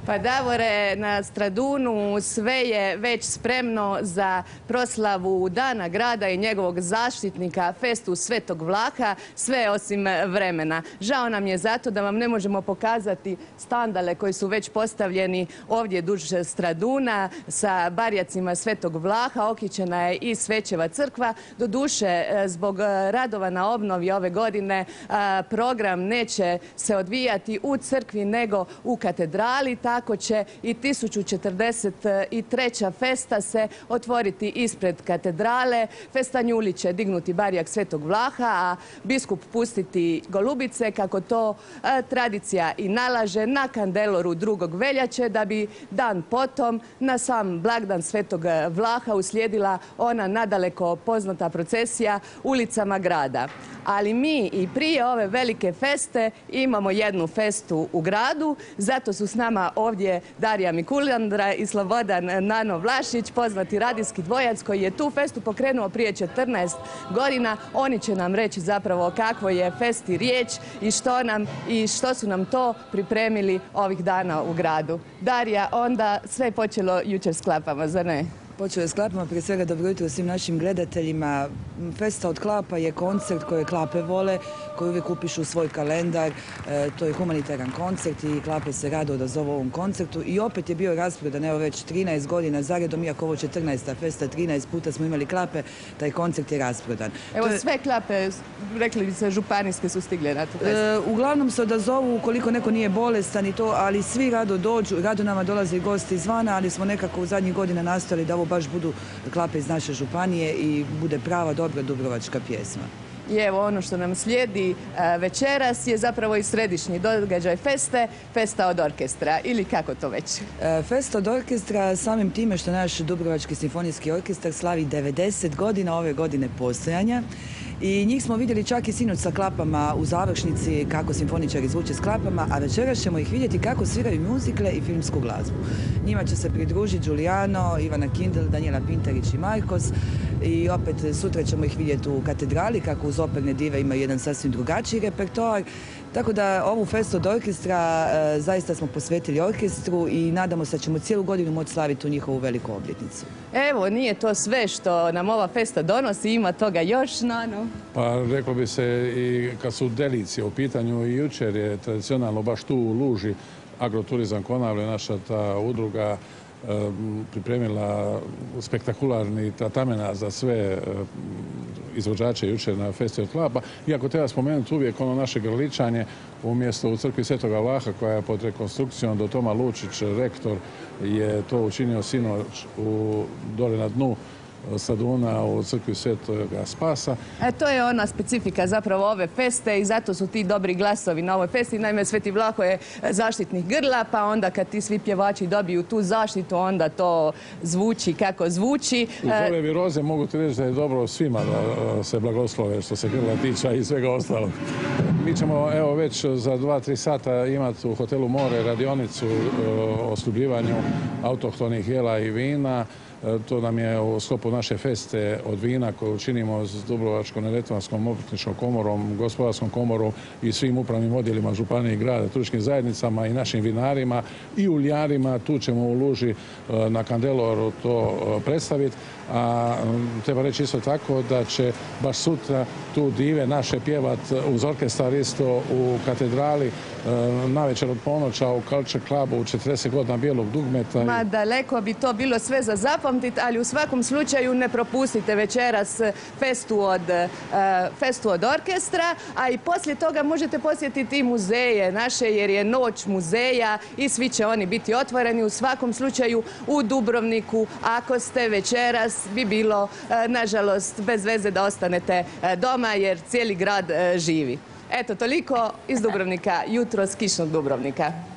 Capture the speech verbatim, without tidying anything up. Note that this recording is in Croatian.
Pa Davore, na Stradunu sve je već spremno za proslavu Dana grada i njegovog zaštitnika, festu Svetog Vlaha, sve osim vremena. Žao nam je zato da vam ne možemo pokazati standale koji su već postavljeni ovdje duž Straduna sa barjacima Svetog Vlaha. Okićena je i Svećeva crkva. Doduše, zbog radova na obnovi ove godine program neće se odvijati u crkvi nego u katedrali. Tako će i tisuću četrdeset treća festa se otvoriti ispred katedrale. Festanjuli će dignuti barjak Svetog Vlaha, a biskup pustiti golubice, kako to tradicija i nalaže, na kandeloru drugog veljače, da bi dan potom na sam blagdan Svetog Vlaha uslijedila ona nadaleko poznata procesija ulicama grada. Ali mi i prije ove velike feste imamo jednu festu u gradu, zato su s nama ovdje Darija Mikulandra i Slobodan Nano Vlašić, poznati radijski dvojac koji je tu festu pokrenuo prije četrnaest godina. Oni će nam reći zapravo kakvo je festi riječ i što nam i što su nam to pripremili ovih dana u gradu. Darija, onda sve je počelo jučer s klapama, zar ne? Počeo je s klapama, prije svega dobro jutro svim našim gledateljima. Festa od klapa je koncert koje klape vole, koji uvijek upišu u svoj kalendar. E, to je humanitaran koncert i klape se rado odazovu ovom koncertu. I opet je bio rasprodan, evo već trinaest godina zaredom, iako ovo četrnaesta festa, trinaest puta smo imali klape, taj koncert je rasprodan. Evo je... sve klape, rekli bi se, županijske su stigle na tu festu. E, uglavnom se odazovu ukoliko neko nije bolestan i to, ali svi rado dođu, rado nama dolaze i gosti izvana, ali smo nekako u zadnjih godina nastojali da ovo baš budu klape iz naše županije i bude prava dobra dubrovačka pjesma. I evo ono što nam slijedi večeras je zapravo i središnji događaj feste, festa od orkestra, ili kako to već? Festa od orkestra samim time što naš Dubrovački simfonijski orkestar slavi devedeset godina ove godine postojanja. I njih smo vidjeli čak i sinoć sa klapama u završnici, kako simfoničari zvuče s klapama, a večeras ćemo ih vidjeti kako sviraju muzikle i filmsku glazbu. Njima će se pridružiti Giuliano, Ivana Kindl, Danijela Pintarić i Markos. I opet sutra ćemo ih vidjeti u katedrali, kako uz operne dive imaju jedan sasvim drugačiji repertoar. Tako da ovu festu od orkestra e, zaista smo posvetili orkestru i nadamo se da ćemo cijelu godinu moći slaviti u njihovu veliku obljetnicu. Evo, nije to sve što nam ova festa donosi, ima toga još, Nano? Pa reklo bi se i kad su delicije u pitanju, i jučer je tradicionalno baš tu u Luži Agroturizam Konavle, naša ta udruga, pripremila spektakularni tratamena za sve izvođače jučer na festi od klapa. Iako treba spomenuti uvijek ono naše grličanje, umjesto u crkvi Svetoga Vlaha koja je pod rekonstrukcijom, do Toma Lučić, rektor, je to učinio sinoć u, dole na dnu Straduna u crkvi Svetoga Spasa. E, to je ona specifika zapravo ove feste i zato su ti dobri glasovi na ovoj festi. Naime, Sveti Vlaho je zaštitnik grla, pa onda kad ti svi pjevači dobiju tu zaštitu, onda to zvuči kako zvuči. Uz ove viroze mogu ti reći da je dobro svima da se blagoslove što se grla tiče i svega ostalog. Mi ćemo evo već za dva, tri sata imati u hotelu More radionicu o sljubljivanju autohtonih jela i vina. To nam je u sklopu naše feste od vina koju činimo s Dubrovačko-neretvanskom obrtničkom komorom, gospodarskom komorom i svim upravnim odjelima županije i grada, turističkim zajednicama i našim vinarima i uljarima. Tu ćemo u Luži na kandeloru to predstaviti. A treba reći isto tako da će baš sutra tu dive naše pjevat uz orkestar isto u katedrali navečer od ponoća u Culture Clubu u četrdeset godina bijelog dugmeta. Ma daleko bi to bilo sve za zapamtiti, ali u svakom slučaju ne propustite večeras festu od, uh, festu od orkestra, a i poslije toga možete posjetiti i muzeje naše, jer je noć muzeja i svi će oni biti otvoreni. U svakom slučaju u Dubrovniku, ako ste večeras, bi bilo, uh, nažalost, bez veze da ostanete uh, doma, jer cijeli grad uh, živi. Eto, toliko iz Dubrovnika, jutro s kišnog Dubrovnika.